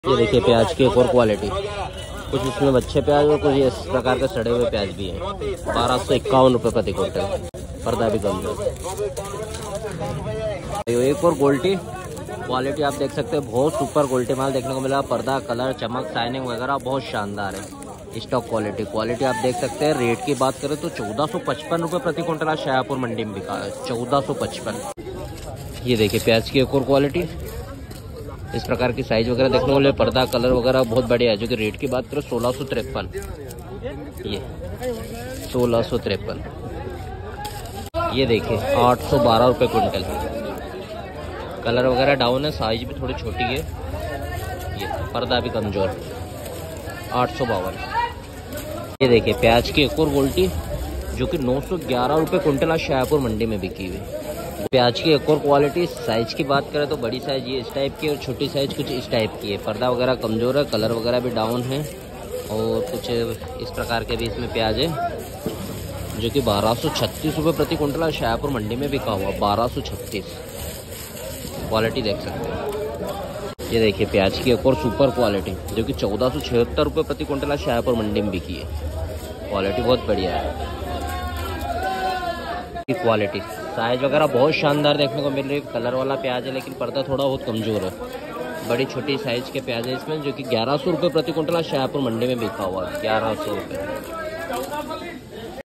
ये देखिए प्याज की एक और क्वालिटी, कुछ इसमें अच्छे प्याज और कुछ इस प्रकार के सड़े हुए प्याज भी हैं। 1251 रुपये प्रति क्विंटल, पर्दा भी कम है। एक और गोल्टी क्वालिटी आप देख सकते हैं, बहुत सुपर क्वालिटी माल देखने को मिला। पर्दा, कलर, चमक, शाइनिंग वगैरह बहुत शानदार है। स्टॉक क्वालिटी आप देख सकते हैं। रेट की बात करें तो 1455 रुपये प्रति क्विंटल आज शाहपुर मंडी में बिका है, 1455। ये देखिए प्याज की एक और क्वालिटी, इस प्रकार की साइज वगैरह देखने को मिले। पर्दा, कलर वगैरह बहुत बढ़िया है। जो कि रेट की बात करें 1653, ये 1653। ये देखिए 812 रुपये क्विंटल। कलर वगैरह डाउन है, साइज भी थोड़ी छोटी है। ये पर्दा भी कमजोर, 852। ये देखिए प्याज की एक और गोल्टी, जो कि 911 रुपये क्विंटल आज शाहपुर मंडी में बिकी हुई। प्याज की एक और क्वालिटी, साइज की बात करें तो बड़ी साइज ये इस टाइप की और छोटी साइज कुछ इस टाइप की है। पर्दा वगैरह कमजोर है, कलर वगैरह भी डाउन है और कुछ इस प्रकार के भी इसमें प्याज है, जो कि 1236 रुपये प्रति क्विंटल आज शाहपुर मंडी में बिका हुआ। 1236 क्वालिटी देख सकते हैं। ये देखिए प्याज की एक और सुपर क्वालिटी, जो कि 1476 रुपये प्रति क्विंटल आज शाहपुर मंडी में बिकी है। क्वालिटी बहुत बढ़िया है। क्वालिटी, साइज वगैरह बहुत शानदार देखने को मिल रही है। कलर वाला प्याज है, लेकिन पर्दा थोड़ा बहुत कमजोर है। बड़ी छोटी साइज के प्याज है इसमें, जो कि 1100 रुपये प्रति क्विंटल शाहपुर मंडी में बिका हुआ है। 1100 रुपये।